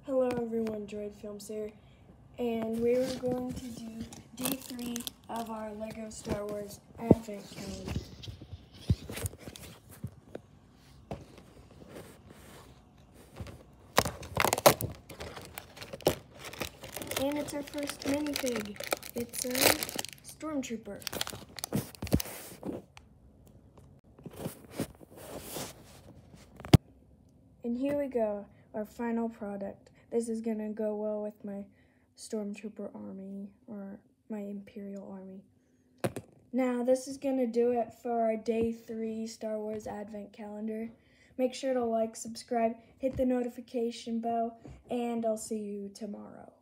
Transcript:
Hello everyone, Droid Films here, and we are going to do day 3 of our LEGO Star Wars Advent Calendar. And it's our first minifig. It's a Stormtrooper. And here we go, our final product. This is gonna go well with my Stormtrooper army, or my Imperial army. Now, this is gonna do it for our day 3 Star Wars Advent Calendar. Make sure to like, subscribe, hit the notification bell, and I'll see you tomorrow.